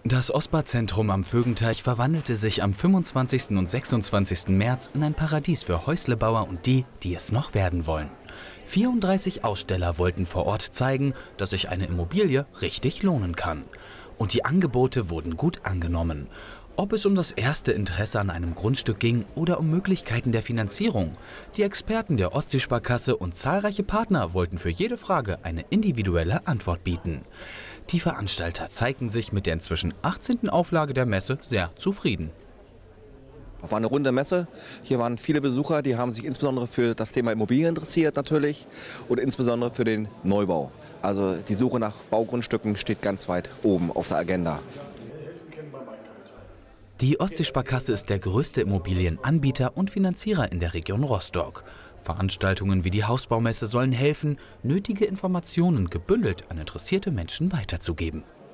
Das Ospa-Zentrum am Vögenteich verwandelte sich am 25. und 26. März in ein Paradies für Häuslebauer und die, die es noch werden wollen. 34 Aussteller wollten vor Ort zeigen, dass sich eine Immobilie richtig lohnen kann. Und die Angebote wurden gut angenommen. Ob es um das erste Interesse an einem Grundstück ging oder um Möglichkeiten der Finanzierung. Die Experten der Ostseesparkasse und zahlreiche Partner wollten für jede Frage eine individuelle Antwort bieten. Die Veranstalter zeigten sich mit der inzwischen 18. Auflage der Messe sehr zufrieden. Es war eine runde Messe. Hier waren viele Besucher, die haben sich insbesondere für das Thema Immobilien interessiert natürlich und insbesondere für den Neubau. Also die Suche nach Baugrundstücken steht ganz weit oben auf der Agenda. Die Ostseesparkasse ist der größte Immobilienanbieter und Finanzierer in der Region Rostock. Veranstaltungen wie die Hausbaumesse sollen helfen, nötige Informationen gebündelt an interessierte Menschen weiterzugeben.